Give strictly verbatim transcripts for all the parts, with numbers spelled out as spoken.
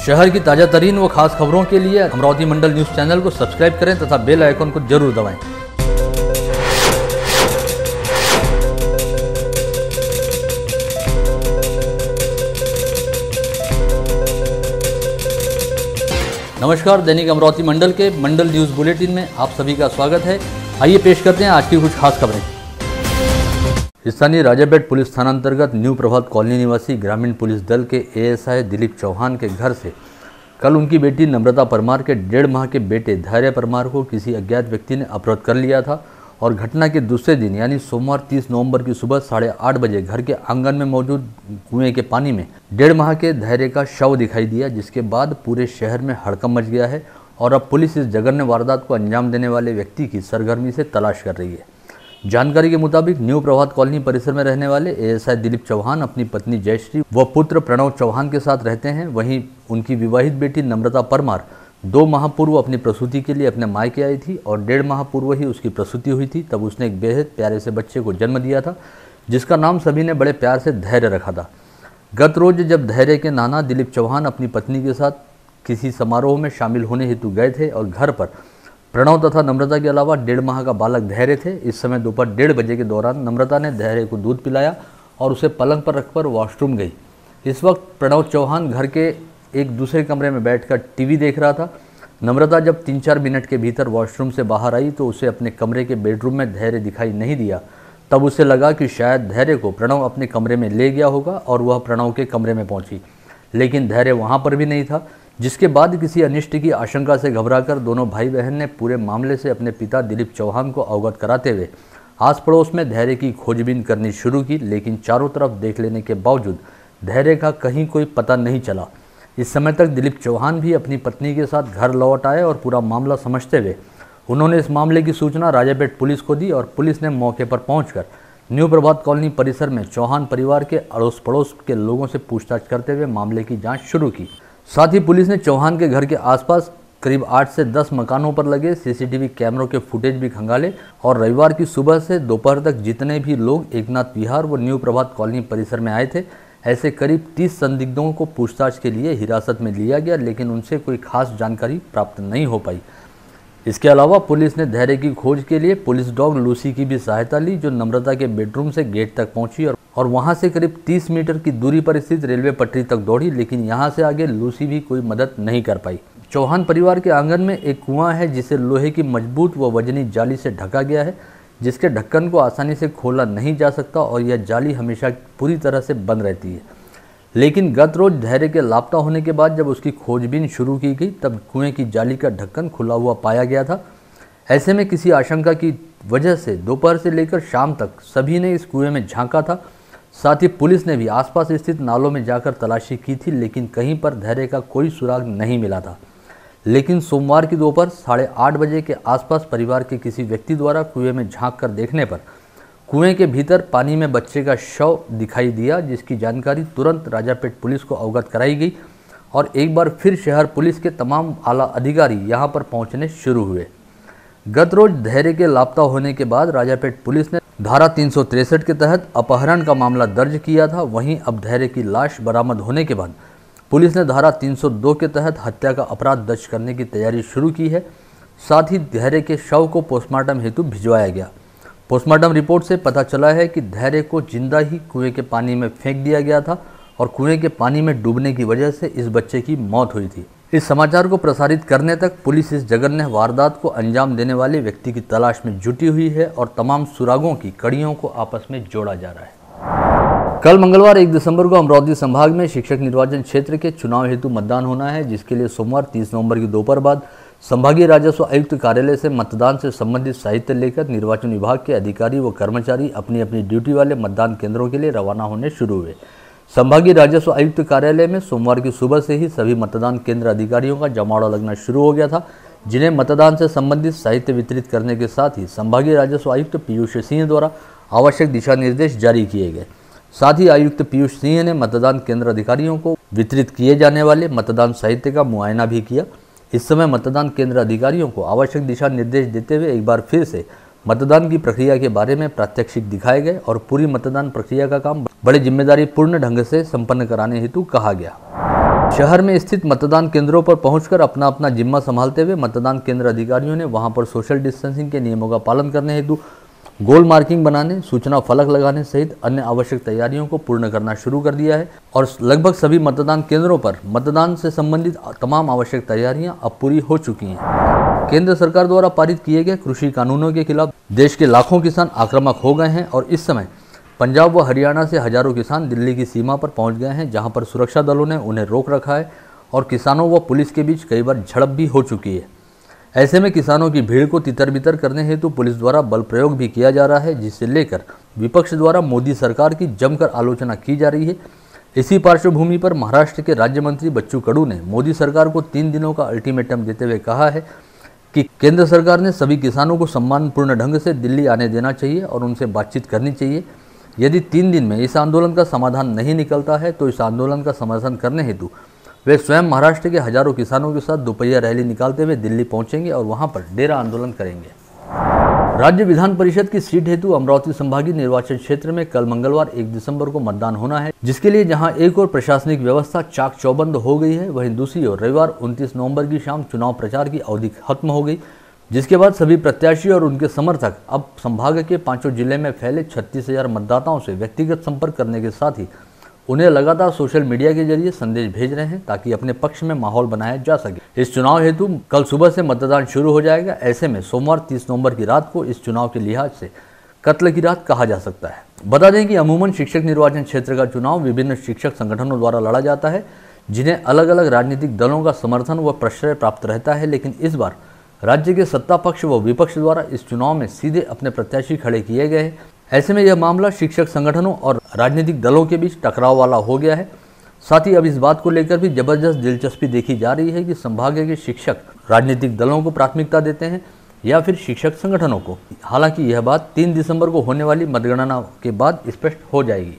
शहर की ताजा तरीन व खास खबरों के लिए अमरावती मंडल न्यूज चैनल को सब्सक्राइब करें तथा बेल आइकन को जरूर दबाएं। नमस्कार, दैनिक अमरावती मंडल के मंडल न्यूज बुलेटिन में आप सभी का स्वागत है। आइए पेश करते हैं आज की कुछ खास खबरें। स्थानीय राजापेट पुलिस थाना अंतर्गत न्यू प्रभात कॉलोनी निवासी ग्रामीण पुलिस दल के एएसआई दिलीप चौहान के घर से कल उनकी बेटी नम्रता परमार के डेढ़ माह के बेटे धैर्य परमार को किसी अज्ञात व्यक्ति ने अपहृत कर लिया था और घटना के दूसरे दिन यानी सोमवार तीस नवंबर की सुबह साढ़े आठ बजे घर के आंगन में मौजूद कुएं के पानी में डेढ़ माह के धैर्य का शव दिखाई दिया, जिसके बाद पूरे शहर में हड़कंप मच गया है और अब पुलिस इस जघन्य वारदात को अंजाम देने वाले व्यक्ति की सरगर्मी से तलाश कर रही है। जानकारी के मुताबिक न्यू प्रभात कॉलोनी परिसर में रहने वाले एएसआई दिलीप चौहान अपनी पत्नी जयश्री व पुत्र प्रणव चौहान के साथ रहते हैं। वहीं उनकी विवाहित बेटी नम्रता परमार दो माह पूर्व अपनी प्रसूति के लिए अपने मायके आई थी और डेढ़ माह पूर्व ही उसकी प्रसूति हुई थी। तब उसने एक बेहद प्यारे से बच्चे को जन्म दिया था, जिसका नाम सभी ने बड़े प्यार से धैर्य रखा था। गत रोज जब धैर्य के नाना दिलीप चौहान अपनी पत्नी के साथ किसी समारोह में शामिल होने हेतु गए थे और घर पर प्रणव तथा नम्रता के अलावा डेढ़ माह का बालक धैर्य थे। इस समय दोपहर डेढ़ बजे के दौरान नम्रता ने धैर्य को दूध पिलाया और उसे पलंग पर रखकर वॉशरूम गई। इस वक्त प्रणव चौहान घर के एक दूसरे कमरे में बैठकर टीवी देख रहा था। नम्रता जब तीन चार मिनट के भीतर वॉशरूम से बाहर आई तो उसे अपने कमरे के बेडरूम में धैर्य दिखाई नहीं दिया। तब उसे लगा कि शायद धैर्य को प्रणव अपने कमरे में ले गया होगा और वह प्रणव के कमरे में पहुंची, लेकिन धैर्य वहां पर भी नहीं था। जिसके बाद किसी अनिष्ट की आशंका से घबराकर दोनों भाई बहन ने पूरे मामले से अपने पिता दिलीप चौहान को अवगत कराते हुए आस पड़ोस में धैर्य की खोजबीन करनी शुरू की, लेकिन चारों तरफ देख लेने के बावजूद धैर्य का कहीं कोई पता नहीं चला। इस समय तक दिलीप चौहान भी अपनी पत्नी के साथ घर लौट आए और पूरा मामला समझते हुए उन्होंने इस मामले की सूचना राजापेट पुलिस को दी और पुलिस ने मौके पर पहुंचकर न्यू प्रभात कॉलोनी परिसर में चौहान परिवार के अड़ोस पड़ोस के लोगों से पूछताछ करते हुए मामले की जांच शुरू की। साथ ही पुलिस ने चौहान के घर के आसपास करीब आठ से दस मकानों पर लगे सीसीटीवी कैमरों के फुटेज भी खंगाले और रविवार की सुबह से दोपहर तक जितने भी लोग एकनाथ विहार व न्यू प्रभात कॉलोनी परिसर में आए थे, ऐसे करीब तीस संदिग्धों को पूछताछ के लिए हिरासत में लिया गया, लेकिन उनसे कोई खास जानकारी प्राप्त नहीं हो पाई। इसके अलावा पुलिस ने धैर्य की खोज के लिए पुलिस डॉग लूसी की भी सहायता ली, जो नम्रता के बेडरूम से गेट तक पहुंची और, और वहां से करीब तीस मीटर की दूरी पर स्थित रेलवे पटरी तक दौड़ी, लेकिन यहां से आगे लूसी भी कोई मदद नहीं कर पाई। चौहान परिवार के आंगन में एक कुआं है जिसे लोहे की मजबूत व वजनी जाली से ढका गया है, जिसके ढक्कन को आसानी से खोला नहीं जा सकता और यह जाली हमेशा पूरी तरह से बंद रहती है। लेकिन गत रोज धैर्य के लापता होने के बाद जब उसकी खोजबीन शुरू की गई तब कुएं की जाली का ढक्कन खुला हुआ पाया गया था। ऐसे में किसी आशंका की वजह से दोपहर से लेकर शाम तक सभी ने इस कुएं में झांका था। साथ ही पुलिस ने भी आसपास स्थित नालों में जाकर तलाशी की थी, लेकिन कहीं पर धैर्य का कोई सुराग नहीं मिला था। लेकिन सोमवार की दोपहर साढ़े आठ बजे के आसपास परिवार के किसी व्यक्ति द्वारा कुएं में झांक कर देखने पर कुएं के भीतर पानी में बच्चे का शव दिखाई दिया, जिसकी जानकारी तुरंत राजापेट पुलिस को अवगत कराई गई और एक बार फिर शहर पुलिस के तमाम आला अधिकारी यहां पर पहुंचने शुरू हुए। गत रोज धैर्य के लापता होने के बाद राजापेट पुलिस ने धारा तीन सौ तिरसठ के तहत अपहरण का मामला दर्ज किया था। वहीं अब धैर्य की लाश बरामद होने के बाद पुलिस ने धारा तीन सौ दो के तहत हत्या का अपराध दर्ज करने की तैयारी शुरू की है। साथ ही धैर्य के शव को पोस्टमार्टम हेतु भिजवाया गया। पोस्टमार्टम रिपोर्ट से पता चला है कि धैर्य को जिंदा ही कुएं के पानी में फेंक दिया गया था और कुएं के पानी में डूबने की वजह से इस बच्चे की मौत हुई थी। इस समाचार को प्रसारित करने तक पुलिस इस जघन्य वारदात को अंजाम देने वाले व्यक्ति की तलाश में जुटी हुई है और तमाम सुरागों की कड़ियों को आपस में जोड़ा जा रहा है। कल मंगलवार एक दिसंबर को अमरावती संभाग में शिक्षक निर्वाचन क्षेत्र के चुनाव हेतु मतदान होना है, जिसके लिए सोमवार तीस नवंबर की दोपहर बाद संभागीय राजस्व आयुक्त कार्यालय से मतदान से संबंधित साहित्य लेकर निर्वाचन विभाग के अधिकारी व कर्मचारी अपनी अपनी ड्यूटी वाले मतदान केंद्रों के लिए रवाना होने शुरू हुए। संभागीय राजस्व आयुक्त कार्यालय में सोमवार की सुबह से ही सभी मतदान केंद्र अधिकारियों का जमावड़ा लगना शुरू हो गया था, जिन्हें मतदान से संबंधित साहित्य वितरित करने के साथ ही संभागीय राजस्व आयुक्त पीयूष सिंह द्वारा आवश्यक दिशा निर्देश जारी किए गए। साथ ही आयुक्त पीयूष सिंह ने मतदान केंद्र अधिकारियों को वितरित किए जाने वाले मतदान साहित्य का मुआयना भी किया। इस समय मतदान केंद्र अधिकारियों को आवश्यक दिशा निर्देश देते हुए एक बार फिर से मतदान की प्रक्रिया के बारे में प्रात्यक्षिक दिखाए गए और पूरी मतदान प्रक्रिया का काम बड़े जिम्मेदारी पूर्ण ढंग से संपन्न कराने हेतु कहा गया। शहर में स्थित मतदान केंद्रों पर पहुंचकर अपना अपना जिम्मा संभालते हुए मतदान केंद्र अधिकारियों ने वहां पर सोशल डिस्टेंसिंग के नियमों का पालन करने हेतु गोल मार्किंग बनाने, सूचना फलक लगाने सहित अन्य आवश्यक तैयारियों को पूर्ण करना शुरू कर दिया है और लगभग सभी मतदान केंद्रों पर मतदान से संबंधित तमाम आवश्यक तैयारियां अब पूरी हो चुकी हैं। केंद्र सरकार द्वारा पारित किए गए कृषि कानूनों के खिलाफ देश के लाखों किसान आक्रामक हो गए हैं और इस समय पंजाब व हरियाणा से हजारों किसान दिल्ली की सीमा पर पहुंच गए हैं, जहां पर सुरक्षा दलों ने उन्हें रोक रखा है और किसानों व पुलिस के बीच कई बार झड़प भी हो चुकी है। ऐसे में किसानों की भीड़ को तितर बितर करने हेतु पुलिस द्वारा बल प्रयोग भी किया जा रहा है, जिससे लेकर विपक्ष द्वारा मोदी सरकार की जमकर आलोचना की जा रही है। इसी पार्श्वभूमि पर महाराष्ट्र के राज्य मंत्री बच्चू कडू ने मोदी सरकार को तीन दिनों का अल्टीमेटम देते हुए कहा है कि केंद्र सरकार ने सभी किसानों को सम्मानपूर्ण ढंग से दिल्ली आने देना चाहिए और उनसे बातचीत करनी चाहिए। यदि तीन दिन में इस आंदोलन का समाधान नहीं निकलता है तो इस आंदोलन का समर्थन करने हेतु वे स्वयं महाराष्ट्र के हजारों किसानों के साथ दोपहिया रैली निकालते हुए दिल्ली पहुंचेंगे और वहां पर डेरा आंदोलन करेंगे। राज्य विधान परिषद की सीट हेतु अमरावती संभागीय निर्वाचन क्षेत्र में कल मंगलवार एक दिसंबर को मतदान होना है, जिसके लिए जहां एक और प्रशासनिक व्यवस्था चाक चौबंद हो गई है, वहीं दूसरी ओर रविवार उनतीस नवंबर की शाम चुनाव प्रचार की अवधि खत्म हो गई, जिसके बाद सभी प्रत्याशी और उनके समर्थक अब संभाग के पांचों जिले में फैले छत्तीस हजार मतदाताओं से व्यक्तिगत संपर्क करने के साथ ही उन्हें लगातार सोशल मीडिया के जरिए संदेश भेज रहे हैं ताकि अपने पक्ष में माहौल बनाया जा सके। इस चुनाव हेतु कल सुबह से मतदान शुरू हो जाएगा। ऐसे में सोमवार तीस नवंबर की रात को इस चुनाव के लिहाज से कत्ल की रात कहा जा सकता है। बता दें कि अमूमन शिक्षक निर्वाचन क्षेत्र का चुनाव विभिन्न शिक्षक संगठनों द्वारा लड़ा जाता है, जिन्हें अलग अलग राजनीतिक दलों का समर्थन व प्रश्रय प्राप्त रहता है, लेकिन इस बार राज्य के सत्ता पक्ष व विपक्ष द्वारा इस चुनाव में सीधे अपने प्रत्याशी खड़े किए गए हैं। ऐसे में यह मामला शिक्षक संगठनों और राजनीतिक दलों के बीच टकराव वाला हो गया है। साथ ही अब इस बात को लेकर भी जबरदस्त दिलचस्पी देखी जा रही है कि संभाग के शिक्षक राजनीतिक दलों को प्राथमिकता देते हैं या फिर शिक्षक संगठनों को। हालांकि यह बात तीन दिसंबर को होने वाली मतगणना के बाद स्पष्ट हो जाएगी।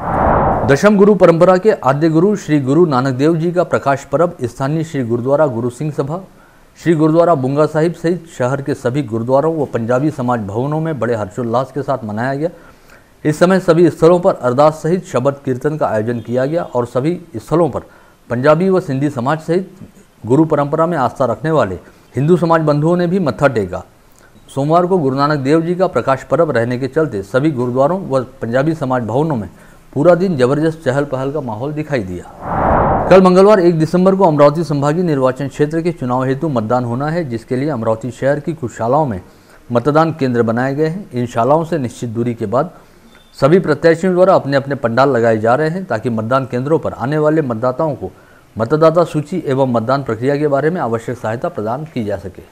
दशम गुरु परंपरा के आद्य गुरु श्री गुरु नानक देव जी का प्रकाश पर्व स्थानीय श्री गुरुद्वारा गुरु सिंह सभा, श्री गुरुद्वारा बुंगा साहिब सहित शहर के सभी गुरुद्वारों व पंजाबी समाज भवनों में बड़े हर्षोल्लास के साथ मनाया गया। इस समय सभी स्थलों पर अरदास सहित शबद कीर्तन का आयोजन किया गया और सभी स्थलों पर पंजाबी व सिंधी समाज सहित गुरु परंपरा में आस्था रखने वाले हिंदू समाज बंधुओं ने भी मत्था टेका। सोमवार को गुरु नानक देव जी का प्रकाश पर्व रहने के चलते सभी गुरुद्वारों व पंजाबी समाज भवनों में पूरा दिन जबरदस्त चहल पहल का माहौल दिखाई दिया। कल मंगलवार एक दिसंबर को अमरावती संभागीय निर्वाचन क्षेत्र के चुनाव हेतु मतदान होना है, जिसके लिए अमरावती शहर की कुछ शालाओं में मतदान केंद्र बनाए गए हैं। इन शालाओं से निश्चित दूरी के बाद सभी प्रत्याशियों द्वारा अपने अपने पंडाल लगाए जा रहे हैं ताकि मतदान केंद्रों पर आने वाले मतदाताओं को मतदाता सूची एवं मतदान प्रक्रिया के बारे में आवश्यक सहायता प्रदान की जा सके।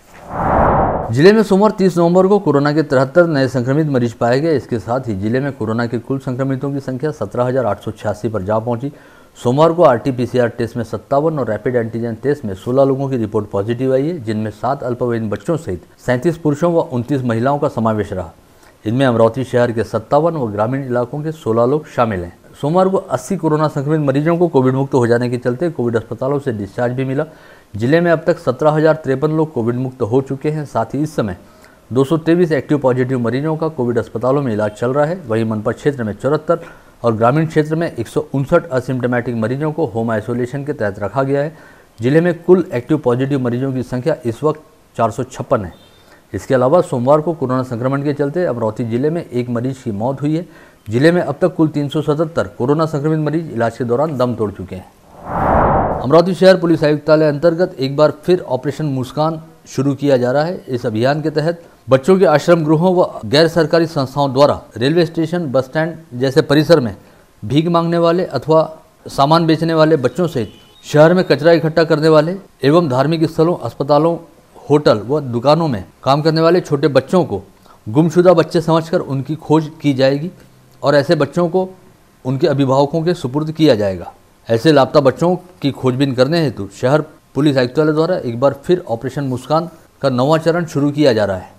जिले में सोमवार तीस नवंबर को कोरोना के तिहत्तर नए संक्रमित मरीज पाए गए। इसके साथ ही जिले में कोरोना के कुल संक्रमितों की संख्या सत्रह हजार आठ सौ छियासी पर जा पहुंची। सोमवार को आरटीपीसीआर टेस्ट में सत्तावन और रैपिड एंटीजन टेस्ट में सोलह लोगों की रिपोर्ट पॉजिटिव आई है, जिनमें सात अल्पवयीन बच्चों सहित सैंतीस पुरुषों व उनतीस महिलाओं का समावेश रहा। इनमें अमरावती शहर के सत्तावन व ग्रामीण इलाकों के सोलह लोग शामिल हैं। सोमवार को अस्सी कोरोना संक्रमित मरीजों को कोविड मुक्त हो जाने के चलते कोविड अस्पतालों से डिस्चार्ज भी मिला। जिले में अब तक सत्रह हजार तिरपन लोग कोविड मुक्त हो चुके हैं। साथ ही इस समय दो सौ तेईस एक्टिव पॉजिटिव मरीजों का कोविड अस्पतालों में इलाज चल रहा है। वहीं मनपा क्षेत्र में चौहत्तर और ग्रामीण क्षेत्र में एक सौ उनसठ असिम्टोमेटिक मरीजों को होम आइसोलेशन के तहत रखा गया है। जिले में कुल एक्टिव पॉजिटिव मरीजों की संख्या इस वक्त चार सौ छप्पन है। इसके अलावा सोमवार को कोरोना संक्रमण के चलते अमरावती जिले में एक मरीज की मौत हुई है। जिले में अब तक कुल तीन सौ सतहत्तर कोरोना संक्रमित मरीज इलाज के दौरान दम तोड़ चुके हैं। अमरावती शहर पुलिस आयुक्तालय अंतर्गत एक बार फिर ऑपरेशन मुस्कान शुरू किया जा रहा है। इस अभियान के तहत बच्चों के आश्रम गृहों व गैर सरकारी संस्थाओं द्वारा रेलवे स्टेशन, बस स्टैंड जैसे परिसर में भीख मांगने वाले अथवा सामान बेचने वाले बच्चों सहित शहर में कचरा इकट्ठा करने वाले एवं धार्मिक स्थलों, अस्पतालों, होटल व दुकानों में काम करने वाले छोटे बच्चों को गुमशुदा बच्चे समझकर उनकी खोज की जाएगी और ऐसे बच्चों को उनके अभिभावकों के सुपुर्द किया जाएगा। ऐसे लापता बच्चों की खोजबीन करने हेतु शहर पुलिस आयुक्तालय द्वारा एक बार फिर ऑपरेशन मुस्कान का नौवां चरण शुरू किया जा रहा है।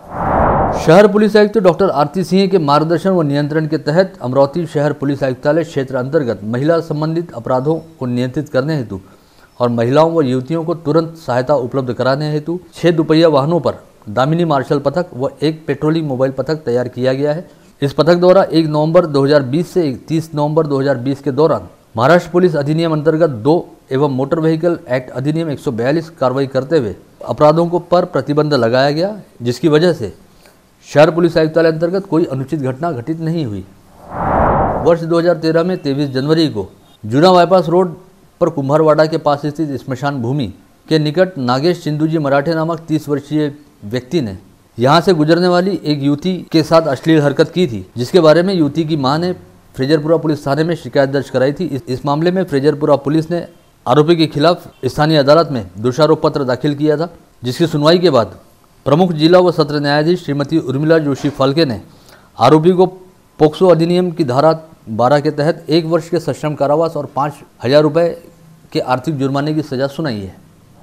शहर पुलिस आयुक्त डॉक्टर आरती सिंह के मार्गदर्शन व नियंत्रण के तहत अमरावती शहर पुलिस आयुक्तालय क्षेत्र अंतर्गत महिला संबंधित अपराधों को नियंत्रित करने हेतु और महिलाओं व युवतियों को तुरंत सहायता उपलब्ध कराने हेतु छह दुपहिया वाहनों पर दामिनी मार्शल पथक व एक पेट्रोलिंग मोबाइल पथक तैयार किया गया है। इस पथक द्वारा एक नवंबर दो हज़ार बीस से तीस नवंबर दो हज़ार बीस के दौरान महाराष्ट्र पुलिस अधिनियम अंतर्गत दो एवं मोटर व्हीकल एक्ट अधिनियम एक सौ बयालीस कार्रवाई करते हुए अपराधों को पर प्रतिबंध लगाया गया, जिसकी वजह से शहर पुलिस आयुक्तालय अंतर्गत कोई अनुचित घटना घटित नहीं हुई। वर्ष दो हज़ार तेरह में तेईस जनवरी को जूना बाईपास रोड पर कुम्हारवाड़ा के पास स्थित स्मशान भूमि के निकट नागेश चिंदूजी मराठे नामक तीस वर्षीय व्यक्ति ने यहां से गुजरने वाली एक युवती के साथ अश्लील हरकत की थी, जिसके बारे में युवती की मां ने फ्रेजरपुरा पुलिस थाने में शिकायत दर्ज कराई थी। इस, इस मामले में फ्रेजरपुरा पुलिस ने आरोपी के खिलाफ स्थानीय अदालत में दोषारोप पत्र दाखिल किया था, जिसकी सुनवाई के बाद प्रमुख जिला व सत्र न्यायाधीश श्रीमती उर्मिला जोशी फाल्के ने आरोपी को पोक्सो अधिनियम की धारा बारह के तहत एक वर्ष के सश्रम कारावास और पाँच हजार रुपये के आर्थिक जुर्माने की सजा सुनाई है।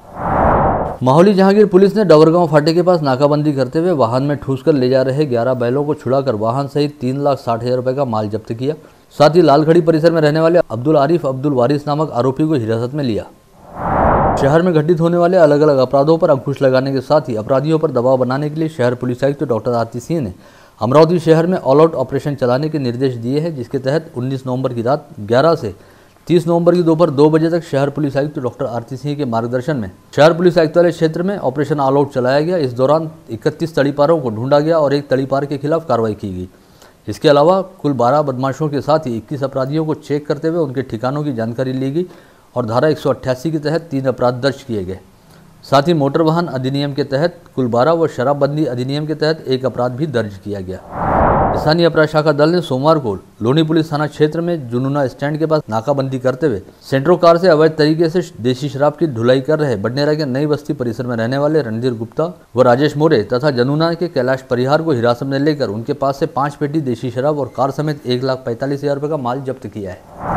माहौली जहांगीर पुलिस ने डबरगांव फाटे के पास नाकाबंदी करते हुए वाहन में ठूसकर ले जा रहे ग्यारह बैलों को छुड़ाकर वाहन सहित तीन लाख साठ हजार रुपये का माल जब्त किया। साथ ही लालखड़ी परिसर में रहने वाले अब्दुल आरिफ अब्दुल वारिस नामक आरोपी को हिरासत में लिया। शहर में घटित होने वाले अलग अलग अपराधों पर अंकुश लगाने के साथ ही अपराधियों पर दबाव बनाने के लिए शहर पुलिस आयुक्त तो डॉक्टर आरती सिंह ने अमरावती शहर में ऑल आउट ऑपरेशन चलाने के निर्देश दिए हैं, जिसके तहत उन्नीस नवंबर की रात ग्यारह से तीस नवंबर की दोपहर दो बजे तक शहर पुलिस आयुक्त डॉक्टर आरती सिंह के मार्गदर्शन में शहर पुलिस आयुक्तालय क्षेत्र में ऑपरेशन ऑल आउट चलाया गया। इस दौरान इकतीस तड़ीपारों को ढूंढा गया और एक तड़ीपार के खिलाफ कार्रवाई की गई। इसके अलावा कुल बारह बदमाशों के साथ ही इक्कीस अपराधियों को चेक करते हुए उनके ठिकानों की जानकारी ली गई और धारा एक सौ अट्ठासी के तहत तीन अपराध दर्ज किए गए। साथ ही मोटर वाहन अधिनियम के तहत कुल बारह व शराबबंदी अधिनियम के तहत एक अपराध भी दर्ज किया गया। स्थानीय अपराध शाखा दल ने सोमवार को लोनी पुलिस थाना क्षेत्र में जुनूना स्टैंड के पास नाकाबंदी करते हुए सेंट्रो कार से अवैध तरीके से देशी शराब की ढुलाई कर रहे बडनेरा के नई बस्ती परिसर में रहने वाले रणधीर गुप्ता व राजेश मोरे तथा जनुना के कैलाश परिहार को हिरासत में लेकर उनके पास से पांच पेटी देशी शराब और कार समेत एक लाख पैंतालीस हजार रुपये का माल जब्त किया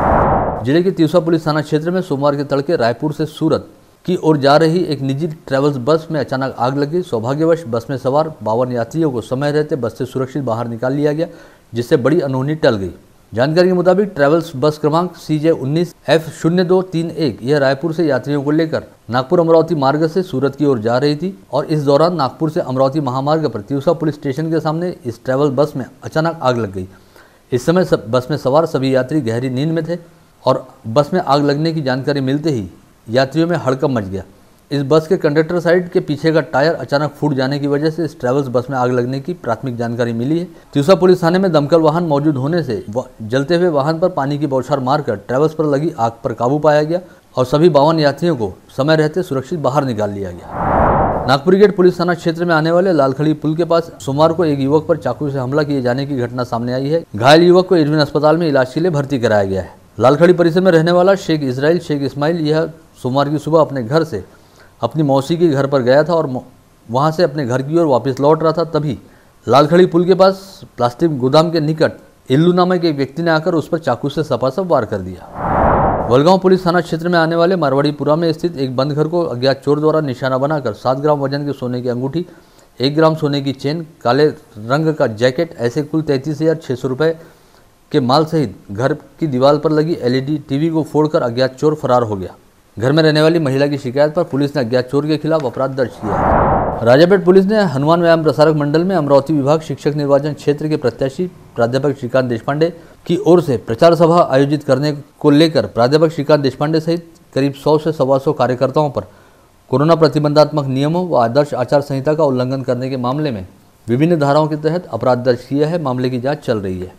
है। जिले के तिवसा पुलिस थाना क्षेत्र में सोमवार के तड़के रायपुर से सूरत की ओर जा रही एक निजी ट्रैवल्स बस में अचानक आग लगी। सौभाग्यवश बस में सवार बावन यात्रियों को समय रहते बस से सुरक्षित बाहर निकाल लिया गया, जिससे बड़ी अनहोनी टल गई। जानकारी के मुताबिक ट्रैवल्स बस क्रमांक सी जे उन्नीस एफ शून्य दो तीन एक यह रायपुर से यात्रियों को लेकर नागपुर अमरावती मार्ग से सूरत की ओर जा रही थी और इस दौरान नागपुर से अमरावती महामार्ग पर तिवसा पुलिस स्टेशन के सामने इस ट्रैवल बस में अचानक आग लग गई। इस समय बस में सवार सभी यात्री गहरी नींद में थे और बस में आग लगने की जानकारी मिलते ही यात्रियों में हड़कंप मच गया। इस बस के कंडक्टर साइड के पीछे का टायर अचानक फूट जाने की वजह से इस ट्रैवल्स बस में आग लगने की प्राथमिक जानकारी मिली है। तिवसा पुलिस थाने में दमकल वाहन मौजूद होने से जलते हुए वाहन पर पानी की बौछार मारकर ट्रैवल्स पर लगी आग पर काबू पाया गया और सभी बावन यात्रियों को समय रहते सुरक्षित बाहर निकाल लिया गया। नागपुर गेट पुलिस थाना क्षेत्र में आने वाले लालखड़ी पुल के पास सोमवार को एक युवक पर चाकू से हमला किए जाने की घटना सामने आई है। घायल युवक को इरविन अस्पताल में इलाज के लिए भर्ती कराया गया है। लालखड़ी परिसर में रहने वाला शेख इजराइल शेख इस्माइल यह सोमवार की सुबह अपने घर से अपनी मौसी के घर पर गया था और वहां से अपने घर की ओर वापस लौट रहा था। तभी लालखड़ी पुल के पास प्लास्टिक गोदाम के निकट इल्लू नामक एक व्यक्ति ने आकर उस पर चाकू से सपासप वार कर दिया। वलगांव पुलिस थाना क्षेत्र में आने वाले मारवाड़ीपुरा में स्थित एक बंद घर को अज्ञात चोर द्वारा निशाना बनाकर सात ग्राम वजन के सोने की अंगूठी, एक ग्राम सोने की चेन, काले रंग का जैकेट ऐसे कुल तैंतीस हजार छः सौ रुपये के माल सहित घर की दीवार पर लगी एलईडी टीवी को फोड़कर अज्ञात चोर फरार हो गया। घर में रहने वाली महिला की शिकायत पर पुलिस ने अज्ञात चोर के खिलाफ अपराध दर्ज किया है। राजापेट पुलिस ने हनुमान व्यायाम प्रसारक मंडल में अमरावती विभाग शिक्षक निर्वाचन क्षेत्र के प्रत्याशी प्राध्यापक श्रीकांत देशपांडे की ओर से प्रचार सभा आयोजित करने को लेकर प्राध्यापक श्रीकांत देशपांडे सहित करीब सौ से सवा सौ कार्यकर्ताओं पर कोरोना प्रतिबंधात्मक नियमों व आदर्श आचार संहिता का उल्लंघन करने के मामले में विभिन्न धाराओं के तहत अपराध दर्ज किया है। मामले की जाँच चल रही है।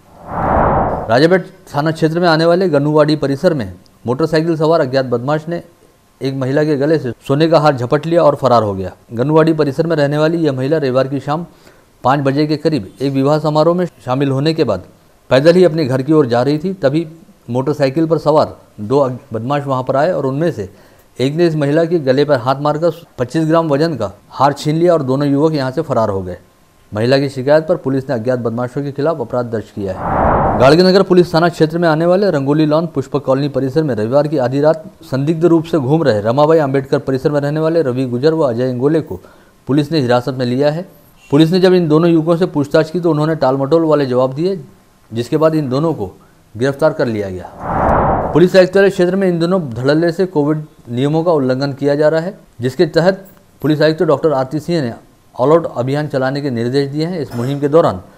राजापेट थाना क्षेत्र में आने वाले गन्नूवाड़ी परिसर में मोटरसाइकिल सवार अज्ञात बदमाश ने एक महिला के गले से सोने का हार झपट लिया और फरार हो गया। गन्नूवाड़ी परिसर में रहने वाली यह महिला रविवार की शाम पाँच बजे के करीब एक विवाह समारोह में शामिल होने के बाद पैदल ही अपने घर की ओर जा रही थी। तभी मोटरसाइकिल पर सवार दो बदमाश वहां पर आए और उनमें से एक ने इस महिला के गले पर हाथ मारकर पच्चीस ग्राम वजन का हार छीन लिया और दोनों युवक यहां से फरार हो गए। महिला की शिकायत पर पुलिस ने अज्ञात बदमाशों के खिलाफ अपराध दर्ज किया है। गाड़गीनगर पुलिस थाना क्षेत्र में आने वाले रंगोली लॉन पुष्पक कॉलोनी परिसर में रविवार की आधी रात संदिग्ध रूप से घूम रहे रमाबाई अंबेडकर परिसर में रहने वाले रवि गुजर व अजय इंगोले को पुलिस ने हिरासत में लिया है। पुलिस ने जब इन दोनों युवकों से पूछताछ की तो उन्होंने टालमटोल वाले जवाब दिए, जिसके बाद इन दोनों को गिरफ्तार कर लिया गया। पुलिस आयुक्तालय क्षेत्र में इन दोनों धड़ल्ले से कोविड नियमों का उल्लंघन किया जा रहा है, जिसके तहत पुलिस आयुक्त डॉक्टर आरती सिंह ने ऑल आउट अभियान चलाने के निर्देश दिए हैं। इस मुहिम के दौरान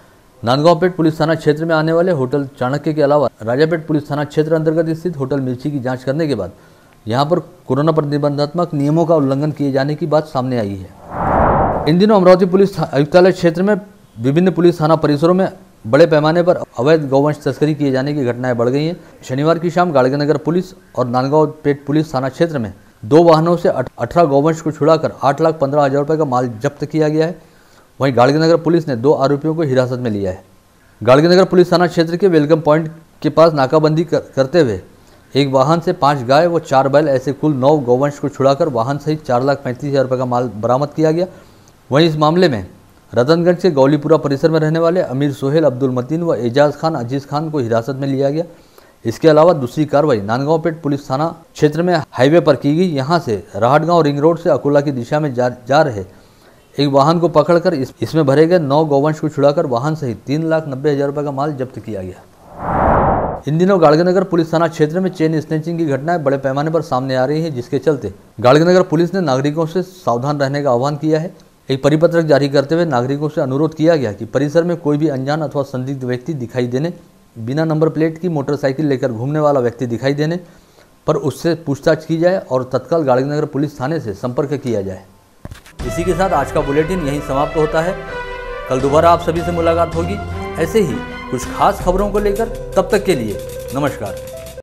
नांदगांवपेट पुलिस थाना क्षेत्र में आने वाले होटल चाणक्य के अलावा राजापेट पुलिस थाना क्षेत्र अंतर्गत स्थित होटल मिर्ची की जांच करने के बाद यहां पर कोरोना प्रतिबंधात्मक नियमों का उल्लंघन किए जाने की बात सामने आई है। इन दिनों अमरावती पुलिस आयुक्तालय क्षेत्र में विभिन्न पुलिस थाना परिसरों में बड़े पैमाने पर अवैध गौवंश तस्करी किए जाने की घटनाएं बढ़ गई हैं। शनिवार की शाम गाड़गेनगर पुलिस और नांदगांवपेट पुलिस थाना क्षेत्र में दो वाहनों से अठारह गौवंश को छुड़ाकर आठ लाख पंद्रह हजार रुपये का माल जब्त किया गया है। वहीं गाड़गेनगर पुलिस ने दो आरोपियों को हिरासत में लिया है। गाड़गेनगर पुलिस थाना क्षेत्र के वेलकम पॉइंट के पास नाकाबंदी कर, करते हुए एक वाहन से पाँच गाय व चार बैल ऐसे कुल नौ गौवंश को छुड़ाकर वाहन सहित चार लाख पैंतीस हजार रुपये का माल बरामद किया गया। वहीं इस मामले में रतनगंज के गौलीपुरा परिसर में रहने वाले अमीर सोहेल, अब्दुल मतीन व एजाज खान, अजीज खान को हिरासत में लिया गया। इसके अलावा दूसरी कार्रवाई नांदगांवपेट पुलिस थाना क्षेत्र में हाईवे पर की गई। यहां से राहटगांव रिंग रोड से अकोला की दिशा में जा, जा रहे एक वाहन को पकड़कर इस, इसमें भरे गए नौ गौवंश को छुड़ाकर वाहन सहित तीन लाख नब्बे हजार रुपये का माल जब्त किया गया। इन दिनों गाड़गेनगर पुलिस थाना क्षेत्र में चेन स्नैचिंग की घटनाएं बड़े पैमाने पर सामने आ रही है, जिसके चलते गाड़गेनगर पुलिस ने नागरिकों से सावधान रहने का आह्वान किया है। एक परिपत्रक जारी करते हुए नागरिकों से अनुरोध किया गया कि परिसर में कोई भी अनजान अथवा संदिग्ध व्यक्ति दिखाई देने, बिना नंबर प्लेट की मोटरसाइकिल लेकर घूमने वाला व्यक्ति दिखाई देने पर उससे पूछताछ की जाए और तत्काल गाड़गेनगर पुलिस थाने से संपर्क किया जाए। इसी के साथ आज का बुलेटिन यहीं समाप्त होता है। कल दोबारा आप सभी से मुलाकात होगी ऐसे ही कुछ खास खबरों को लेकर। तब तक के लिए नमस्कार।